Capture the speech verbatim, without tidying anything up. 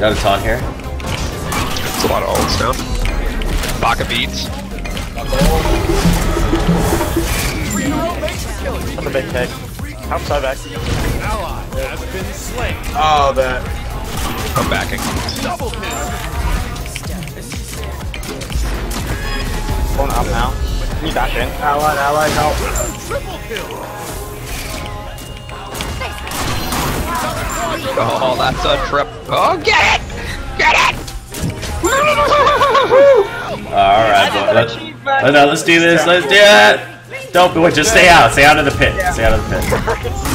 Got a taunt here. It's a lot of ults now. Baka beats. That's a big kick. Outside back. Ally has been slain. Oh, that. I'm backing. Double kill. Going up now. He back in. Ally, ally, help. Triple kill. Oh, that's a trip. Oh, get it! Get it! Alright, let's, let's, let's do this. Let's do it. Don't just stay out. Stay out of the pit. Stay out of the pit.